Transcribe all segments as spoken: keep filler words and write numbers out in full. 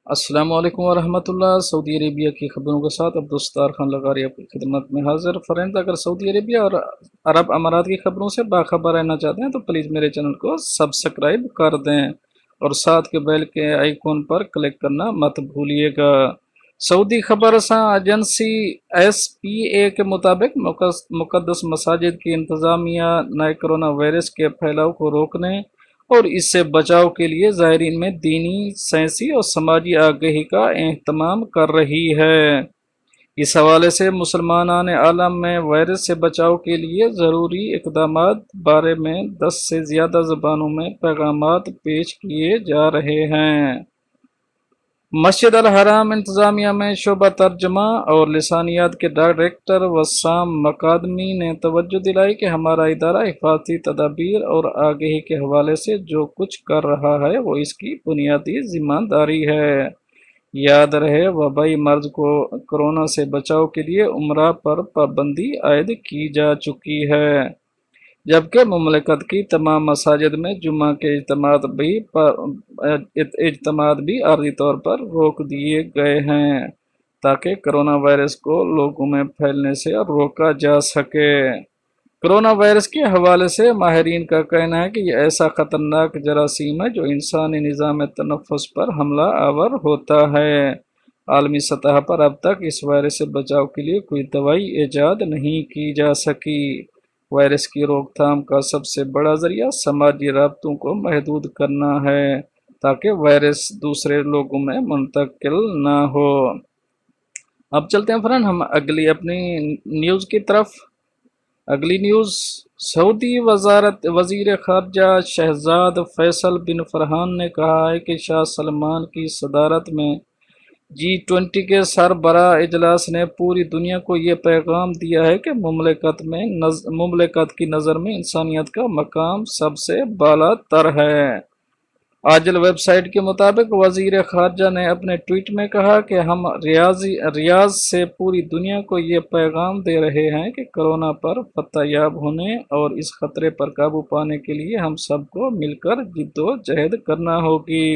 अस्सलाम वालेकुम वरहमतुल्लाह। Saudi Arabia की खबरों के साथ अब्दुल खान लगारी आपकी खिदमत में हाजिर। फ्रेंड्स, अगर सऊदी अरेबिया और अरब अमारात की खबरों से बाखबर रहना चाहते हैं तो प्लीज़ मेरे चैनल को सब्सक्राइब कर दें और साथ के बेल के आइकॉन पर क्लिक करना मत भूलिएगा। सऊदी खबर एजेंसी एस पी ए के मुताबिक मुकद्दस मसाजिद की इंतज़ामिया नए कोरोना वायरस के फैलाव को रोकने और इससे बचाव के लिए ज़ायरीन में दीनी, साइंसी और समाजी आगाही का एहतमाम कर रही है। इस हवाले से मुसलमानान आलम में वायरस से बचाव के लिए ज़रूरी इक़दामात बारे में दस से ज़्यादा ज़बानों में पैगामात पेश किए जा रहे हैं। मस्जिद अल हराम इंतज़ामिया में शोबा तर्जमा और लिसानियात के डायरेक्टर वसाम मकादमी ने तवज्जो दिलाई कि हमारा इदारा हिफाजती तदाबीर और आगाही के हवाले से जो कुछ कर रहा है वो इसकी बुनियादी जिम्मेदारी है। याद रहे, वबाई मर्ज को कोरोना से बचाव के लिए उम्रा पर पाबंदी आयद की जा चुकी है, जबकि मुमलिकत की तमाम मसाजिद में जुम्मा के इज्तिमात भी इज्तिमात भी आर्जी तौर पर रोक दिए गए हैं ताकि कोरोना वायरस को लोगों में फैलने से रोका जा सके। कोरोना वायरस के हवाले से माहिरीन का कहना है कि यह ऐसा ख़तरनाक जरासीम है जो इंसानी निज़ाम तनफ़ुस पर हमला आवर होता है। आलमी सतह पर अब तक इस वायरस से बचाव के लिए कोई दवाई ईजाद नहीं की जा सकी। वायरस की रोकथाम का सबसे बड़ा जरिया समाजी राब्तों को महदूद करना है ताकि वायरस दूसरे लोगों में मुंतकिल ना हो। अब चलते हैं फ्रेंड हम अगली अपनी न्यूज़ की तरफ। अगली न्यूज़, सऊदी वजारत वजीर खारजा शहजाद फैसल बिन फरहान ने कहा है कि शाह सलमान की सदारत में जी ट्वेंटी के सरबराह इजलास ने पूरी दुनिया को ये पैगाम दिया है कि मुमलिकत में नज मुमलिकत की नज़र में इंसानियत का मकाम सबसे बाला तर है। आजल वेबसाइट के मुताबिक वजीर खारजा ने अपने ट्वीट में कहा कि हम रियाजी रियाज से पूरी दुनिया को ये पैगाम दे रहे हैं कि कोरोना पर फतहयाब होने और इस खतरे पर काबू पाने के लिए हम सबको मिलकर जिद्दोजहद करना होगी।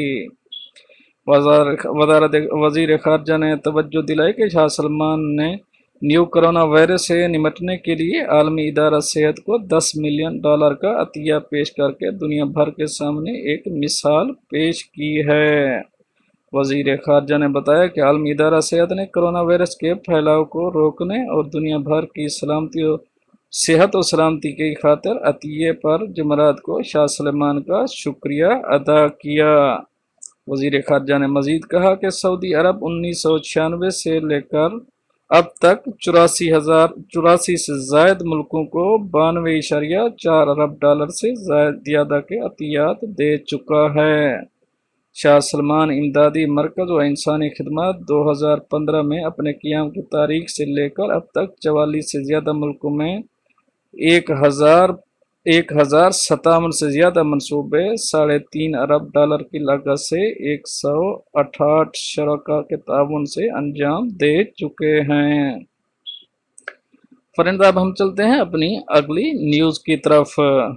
वजारत वजीर खारजा ने तवज्जो दिलाई कि शाह सलमान ने न्यू कोरोना वायरस से निपटने के लिए आलमी इदारा सेहत को दस मिलियन डॉलर का अतिया पेश करके दुनिया भर के सामने एक मिसाल पेश की है। वजीर खारजा ने बताया कि आलमी इदारा सेहत ने कोरोना वायरस के फैलाव को रोकने और दुनिया भर की सलामती और सेहत और सलामती की खातिर अतिये पर जुमरात को शाह सलमान का शुक्रिया अदा किया। वजीर खारजा ने मजीद कहा कि सऊदी अरब उन्नीस सौ छियानवे से लेकर अब तक चौरासी हजार चौरासी से जायद मुल्कों को बानवे इशारिया चार अरब डॉलर से ज़्यादा के अतियात दे चुका है। शाह सलमान इमदादी मरकज़ व इंसानी खिदमत दो हज़ार पंद्रह में अपने क़याम की तारीख से लेकर अब तक चवालीस से ज़्यादा मुल्कों में एक हज़ार एक हज़ार सत्तावन से ज़्यादा मनसूबे साढ़े तीन अरब डॉलर की लागत से एक सौ अठाठ शरका के ताउन से अंजाम दे चुके हैं। फ्रेंड्स, अब हम चलते हैं अपनी अगली न्यूज़ की तरफ।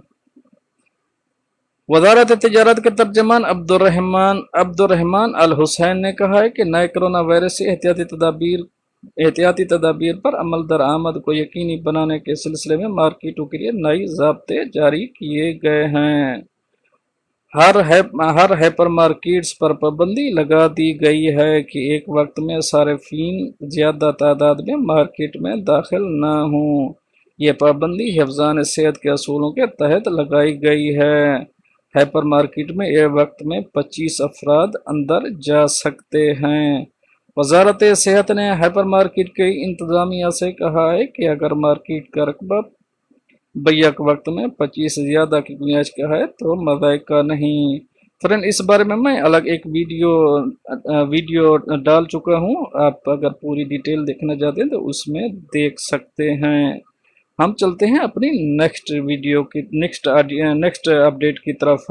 वजारत तिजारत के तर्जमान अब्दुल अब्दुल अल हुसैन ने कहा है कि नए कोरोना वायरस से एहतियाती तदाबीर एहतियाती तदाबीर पर अमल दरामद को यकीनी बनाने के सिलसिले में मार्केटों के लिए नई ज़ाब्ते जारी किए गए हैं। हर है हर हाइपर मार्केट्स पर पाबंदी लगा दी गई है कि एक वक्त में सार्फिन ज़्यादा तादाद में मार्केट में दाखिल न हों। ये पाबंदी हिफ्ज़ान सेहत के असूलों के तहत लगाई गई है। हाइपर मार्केट में एक वक्त में पच्चीस अफराद अंदर जा सकते हैं। वजारत सेहत ने हाइपर मार्केट के इंतज़ामिया से कहा है कि अगर मार्केट का रकबा बैक वक्त में पच्चीस से ज़्यादा की गुंजाइश का है तो मज़ाइका नहीं। फ्रेंड, इस बारे में मैं अलग एक वीडियो वीडियो डाल चुका हूं, आप अगर पूरी डिटेल देखना चाहते हैं तो उसमें देख सकते हैं। हम चलते हैं अपनी नेक्स्ट वीडियो की नेक्स्ट नेक्स्ट अपडेट की तरफ।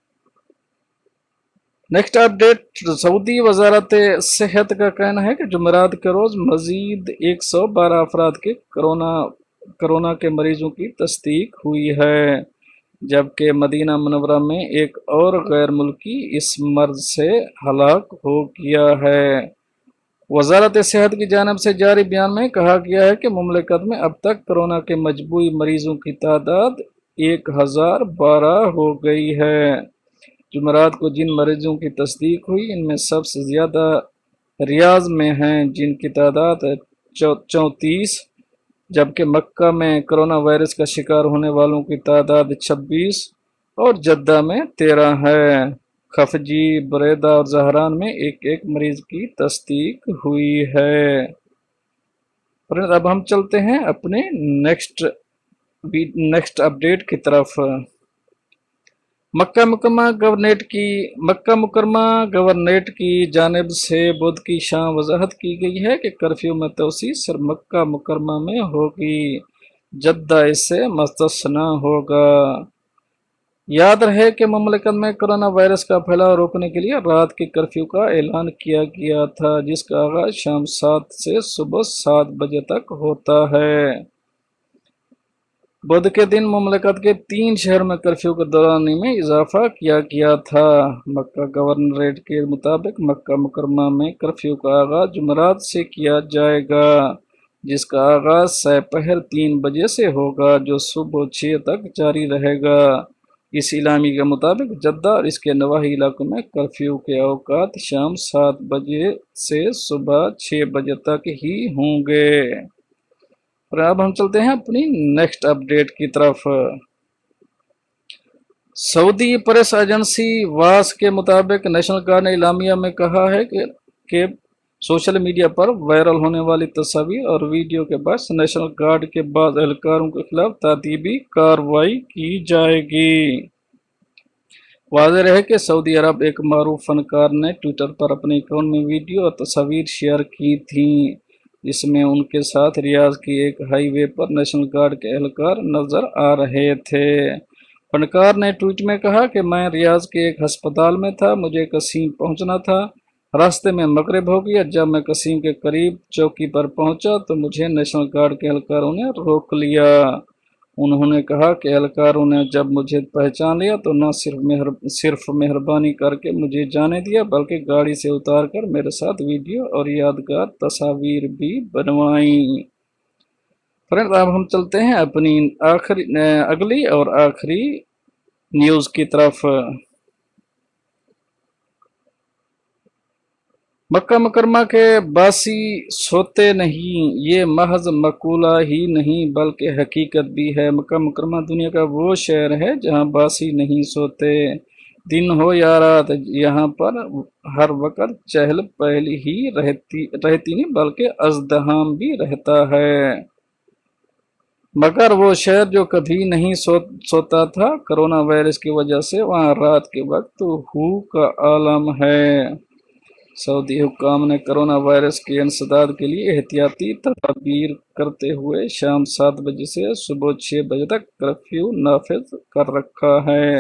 नेक्स्ट अपडेट, सऊदी वजारत सेहत का कहना है कि जुमेरात के रोज़ मजीद एक सौ बारह अफराद के कोरोना कोरोना के मरीजों की तस्दीक हुई है। जबकि मदीना मुनव्वरा में एक और गैर मुल्की इस मर्ज से हलाक हो गया है। वजारत सेहत की जानिब से जारी बयान में कहा गया है कि मुमलिकत में अब तक कोरोना के मजबूरी मरीजों की तादाद एक हजार बारह हो गई है। जुमेरात को जिन मरीजों की तस्दीक हुई इनमें सबसे ज़्यादा रियाज में हैं, जिनकी तादाद है चौंतीस, जबकि मक्का में कोरोना वायरस का शिकार होने वालों की तादाद छब्बीस और जद्दा में तेरह है। खफजी, बरेदा और जहरान में एक एक मरीज की तस्दीक हुई है। अब हम चलते हैं अपने नेक्स्ट नेक्स्ट अपडेट की तरफ। मक्का मुकरमा गवर्नरेट की मक्का मुकरमा गवर्नरेट की जानिब से बुध की शाम वजाहत की गई है कि कर्फ्यू में तोसी सिर्फ मक्का मुकरमा में होगी, जद्दा इससे मुस्तस्ना होगा। याद रहे कि मुमलिकत में कोरोना वायरस का फैलाव रोकने के लिए रात के कर्फ्यू का ऐलान किया गया था, जिसका आगाज शाम सात से सुबह सात बजे तक होता है। बुध के दिन मुमलिकत के तीन शहर में कर्फ्यू के दौरान में इजाफा किया गया था। मक्का गवर्नरेट के मुताबिक मक्का मुकरमा में कर्फ्यू का आगाज जुमेरात से किया जाएगा, जिसका आगाज सपहर तीन बजे से होगा, जो सुबह छः तक जारी रहेगा। इस इलामी के मुताबिक जद्दा और इसके नवाही इलाकों में कर्फ्यू के औकात शाम सात बजे से सुबह छः बजे तक ही होंगे। और अब हम चलते हैं अपनी नेक्स्ट अपडेट की तरफ। सऊदी प्रेस एजेंसी वास के मुताबिक नेशनल गार्ड ने इलामिया में कहा है कि, कि सोशल मीडिया पर वायरल होने वाली तस्वीर और वीडियो के बाद नेशनल गार्ड के बाद एहलकारों के खिलाफ तादीबी कार्रवाई की जाएगी। वाज़ेह रहे कि सऊदी अरब एक मारूफ फनकार ने ट्विटर पर अपने अकाउंट में वीडियो और तस्वीर शेयर की थी, जिसमें उनके साथ रियाज की एक हाईवे पर नेशनल गार्ड के एहलकार नजर आ रहे थे। फनकार ने ट्वीट में कहा कि मैं रियाज के एक अस्पताल में था, मुझे कसीम पहुंचना था, रास्ते में मगरिब हो गया। जब मैं कसीम के करीब चौकी पर पहुंचा तो मुझे नेशनल गार्ड के एहलकारों ने रोक लिया। उन्होंने कहा कि एहलकारों ने जब मुझे पहचान लिया तो न सिर्फ मेहर सिर्फ मेहरबानी करके मुझे जाने दिया, बल्कि गाड़ी से उतार कर मेरे साथ वीडियो और यादगार तस्वीर भी बनवाई। फ्रेंड्स, अब हम चलते हैं अपनी आखिरी अगली और आखिरी न्यूज़ की तरफ। मक्का मुकरमा के बासी सोते नहीं, ये महज मकूला ही नहीं बल्कि हकीकत भी है। मक्का मुकरमा दुनिया का वो शहर है जहाँ बासी नहीं सोते, दिन हो या रात, यहाँ पर हर वक्त चहल पहल ही रहती रहती नहीं बल्कि अज़दहाम भी रहता है। मगर वो शहर जो कभी नहीं सो सोता था, कोरोना वायरस की वजह से वहाँ रात के वक्त हू का आलम है। सऊदी हुक्काम ने कोरोना वायरस के इंसदाद के लिए एहतियाती तदाबीर करते हुए शाम सात बजे से सुबह छः बजे तक कर्फ्यू नाफिज कर रखा है।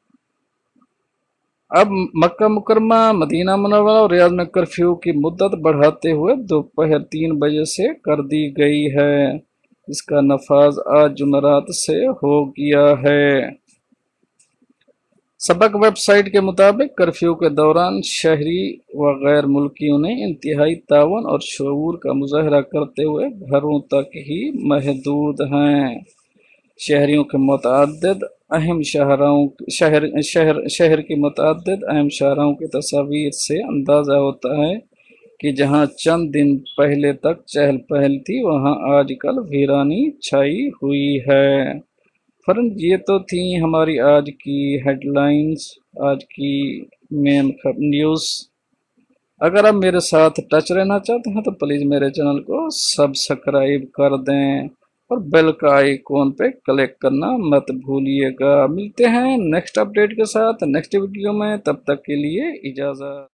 अब मक्का मुकरमा, मदीना मुनव्वरा और रियाद में कर्फ्यू की मुद्दत बढ़ाते हुए दोपहर तीन बजे से कर दी गई है। इसका नफाज आज जुमेरात से हो गया है। सबक वेबसाइट के मुताबिक कर्फ्यू के दौरान शहरी व गैर मुल्कियों ने इंतहाई तावन और शऊर का मुजाहरा करते हुए घरों तक ही महदूद हैं। शहरियों के मुतअद्दिद अहम शहरों शहर शहर शहर की मुतअद्दिद अहम शहरों की तस्वीर से अंदाज़ा होता है कि जहां चंद दिन पहले तक चहल पहल थी, वहां आजकल वीरानी छाई हुई है। फ्रेंड, ये तो थी हमारी आज की हेडलाइंस, आज की मेन न्यूज़। अगर आप मेरे साथ टच रहना चाहते हैं तो प्लीज़ मेरे चैनल को सब्सक्राइब कर दें और बेल का आइकॉन पे क्लिक करना मत भूलिएगा। मिलते हैं नेक्स्ट अपडेट के साथ नेक्स्ट वीडियो में, तब तक के लिए इजाज़त।